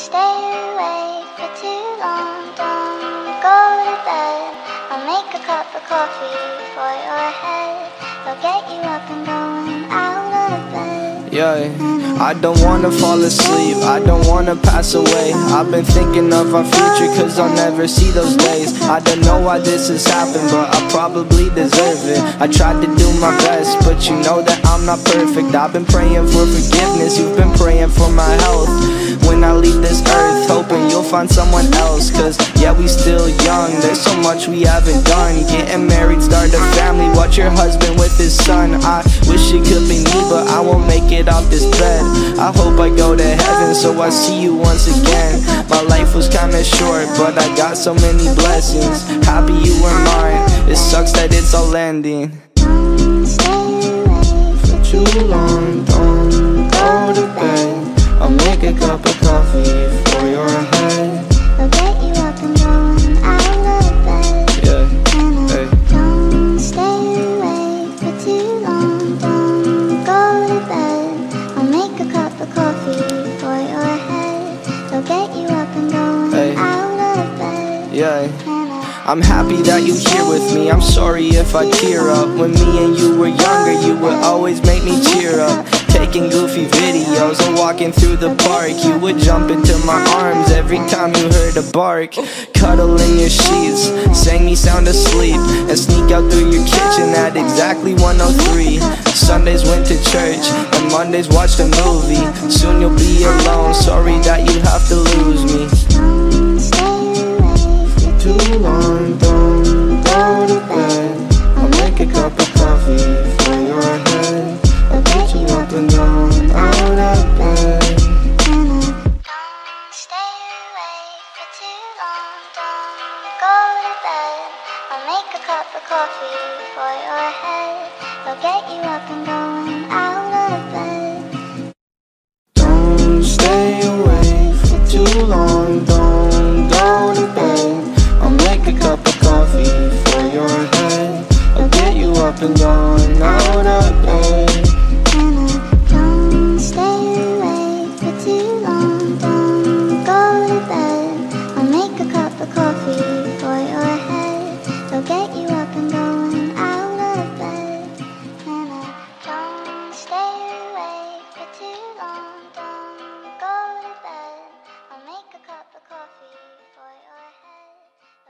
stay awake for too long, don't go to bed. I'll make a cup of coffee for your head. I'll get you up and going out of bed. Yeah, I don't wanna fall asleep, I don't wanna pass away. I've been thinking of our future cause I'll never see those days. I don't know why this has happened, but I probably deserve it. I tried to do my best, but you know that I'm not perfect. I've been praying for forgiveness, you've been praying for my health. When I leave this earth, hoping you'll find someone else. Cause yeah, we still young, there's so much we haven't done. Getting married, start a family, watch your husband with his son. I wish it could be me, but I won't make it off this bed. I hope I go to heaven so I see you once again. My life was kinda short, but I got so many blessings. Happy you were mine, it sucks that it's all ending. Don't stay awake For too long, don't go to bed. I'll make a cup of coffee for your head. I'll get you up and going out of bed. Yeah, And hey. don't stay awake for too long, don't go to bed. I'll make a cup of coffee for your head. I'll get you up and going Hey. out of bed. Yeah, And I'm happy that you're here with me. I'm sorry if I tear up. When me and you were younger, you would always make me cheer up. Taking goofy videos and walking through the park. You would jump into my arms every time you heard a bark. Cuddle in your sheets, sang me sound asleep, and sneak out through your kitchen at exactly 1:03. Sundays went to church, and Mondays watched a movie. Soon you'll be alone, sorry that you have to lose me. don't stay awake for Too long, don't go to bed. I'll make a cup of coffee for your head. I'll get you up and down, out of bed. Don't stay awake for too long, don't go to bed. I'll make a cup of coffee for your head. I'll get you up and going out of bed. Don't stay awake for too long, don't go to bed. I'll make a cup of coffee for your head. I'll get you up and down, out of bed. Don't stay awake for too long, don't go to bed. I'll make a cup of coffee for your head. I'll get you up and going